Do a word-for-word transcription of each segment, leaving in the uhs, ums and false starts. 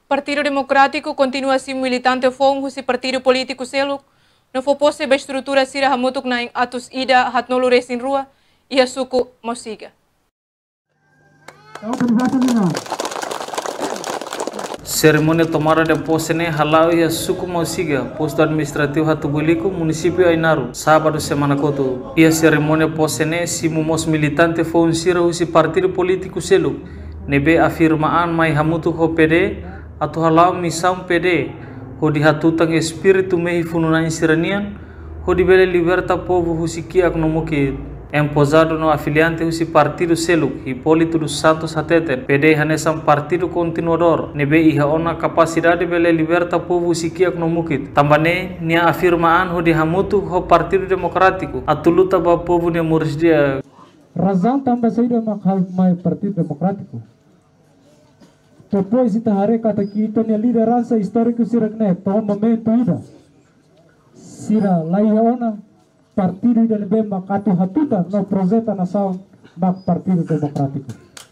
Partido Democrático continua sim militante fong husi partido político seluk, no for pose ba estrutura sira hamutuk na ing atus ida hatnolu resin rua, ia suku mosiga. Cerimônia tomada de posse ne halau ia suku mosiga, posto administrativo Hatu Buliku, município Ainaru, sábado semana koto. Ia cerimônia posse ne simu mos militante fong sira husi partido político seluk, nebe afirmaan mai hamutuk ho P D atau halau misam P D, ho di hatutang espiritu mehi fununan siranian, ho di bele liberta povo husi kiak no mukit. Emposado no afiliante husi partido seluk, Hipólito dos Santos Hateten, P D hanesam partido continuador, nebe iha ona capacidade bele liberta povo husi kiak no mukit. Tambane nia afirmaan ho di hamutuk ho partido democrático, atuluta ba povo ne murisdia. Razão também saída mai partido democrático. Depois ita hari kata kita ni liderança histórico sirakne tahun momento ida sira laiha ona partido ida nebe makatu hatuta no projeto nação mak partido democrático.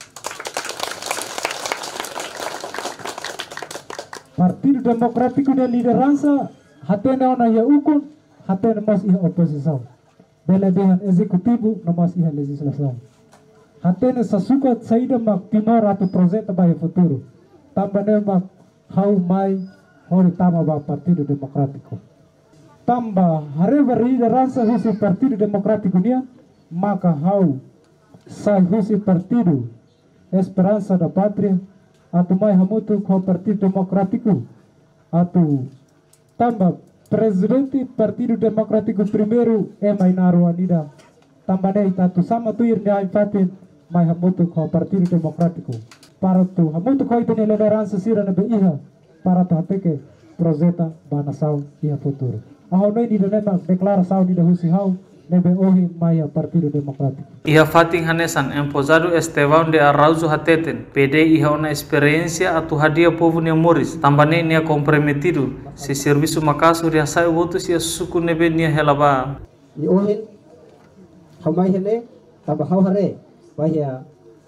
Partido democrático da liderança hatena ona ia ukun hatena mas ia oposição. Bela dehan executivo no mas ia legislação. Hatene sasuka saída mak timor atu projeto bae futuro. Tambane mak hau mai hori tama ba partido democrático. Tamba hareva liderança husi partido democrático nia maka hau sai husi partido Esperança da Pátria atu mai hamutu ko partido democrático atu tamba presidente partido democrático primeiro é Ainaru anida tambane itatu sama tuir ni ai fatin mai hamutu ko partido democrático para tu hamutu ko itene liderança sira na iha para tu hateke projeta ba nação ia futuro. Ahau noi ni dona declaração ni da husi hau nebe ohi mai partido democrático. Iha fating hanesan emposado Estevão de Araujo Hateten, P D iha ona experiência atu hadia povo nia moris, tambane nia comprometido se serviço makasu ria sai votos ia suku nebe nia helaba. Ni ohin hamai hene tamba hau hare bahia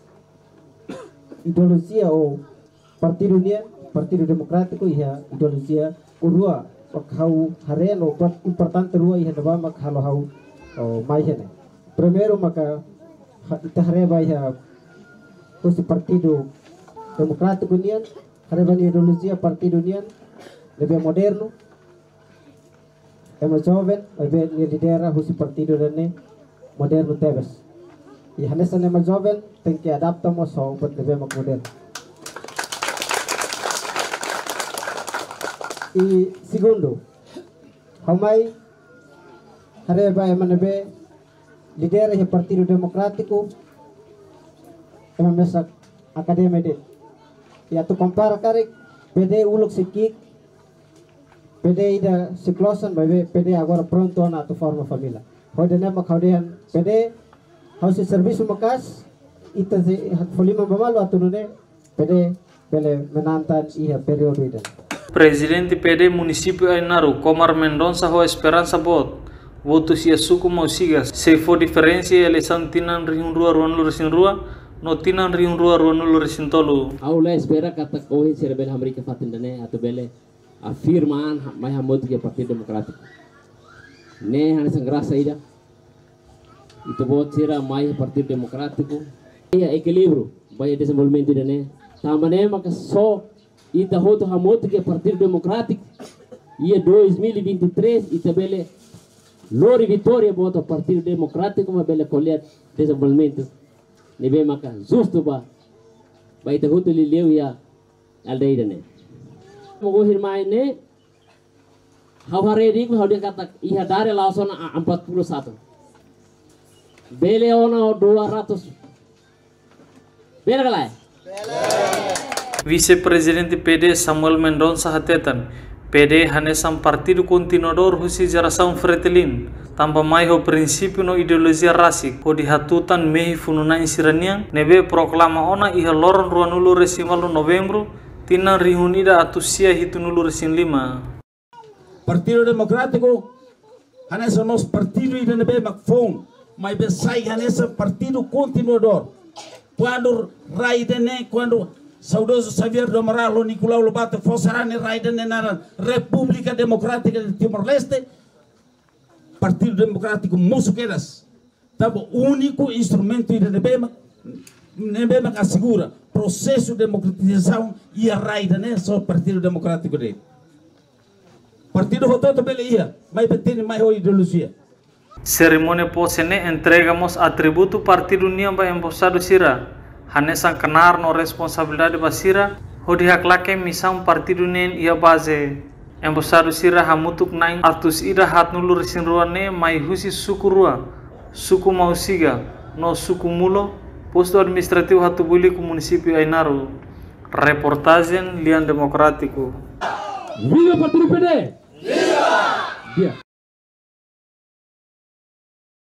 ideologia o partido nia partido democrático iha ideologia urua hau hare no importante rua iha daba mak halo hau o mai hene. Primeiro maka ita hare bahia o partido democrático nia hare bahia ideologia partido nia lebih moderno é mais jovem, vai ver lidera o partido dele moderno tebes. E hanessa é mais jovem, tem que adaptar mais ao para levar mais moderno. E segundo, hamai hare vai manabe lidera o partido democrático é uma mesa acadêmica. E atu compara kare P D uluk sikik P D ida siklosan bae P D agora pronto na tu forma família. Hodene makaudian P D hausi serviço makas ita se folima bamalu atunune P D bele menantan iha período ida. Presidente P D município Ainaru, Comar Mendonça ho Esperança Bot, votos ia suku mosiga, se for diferença eleição tinan riun rua ruanulu resin rua, no tinan riun rua ruanulu resin tolu. Aula espera kata kohin serebel Amerika fatin dane atau bele afirman mai hamut ke Partido Democrático. Ne hanes ngrasa ida. Itu bot sira mai Partido Democrático. Ia equilíbrio vai desenvolvimento dane. Tambane maka so ita hoto hamut ke Partido Democrático. Ia dois mil e vinte e três ita bele Lori Vitória bota Partido Democrático ma bele colher desenvolvimento. Nebe maka justo ba. Ba ita hoto lileu ia aldeia dane. Mogo hirmai ne haware dik hau dia kata iha dare langsung empat puluh satu bele ona dua ratus bele kalai Vice-Presidente P D Samuel Mendonça Hateten, P D hanesam partido continuador husi jaração fretelin tanpa mai ho prinsipio no ideologia rasik ho dihatutan mehi fununan siranian nebe proklama ona iha loron ruanulu resimalu Novembro Tina reunida atusia hitu nulu resin lima. Partido Democrático hanesa nos partido ida nebe makfon, mas besai hanesa partido continuador. Quando raidene, quando saudoso Xavier do Amaral, Nicolau Lobato, Fossarani, Raiden, Nenaran, República Democrática de Timor-Leste, Partido Democrático Musuqueiras, estava o único instrumento de Nebema, Nebema que assegura processo de democratização e a Raiden, né? Só o Partido Democrático dele. Partido votou também ia, mas tem mais uma ideologia. Cerimônia posene entregamos atributo Partido União ba embaixado Sira. Hanesan kenar no responsabilidade basira, hodi haklake misam Partido União ia base. Embaixado Sira hamutuk naing artus ida hat nulur sinruane mai husi suku rua, suku Mausiga, no suku Mulo, posto administrativo Hatubuli ku município Ainaru. Reportagem Lian Democrático. Viva Partido P D! Viva!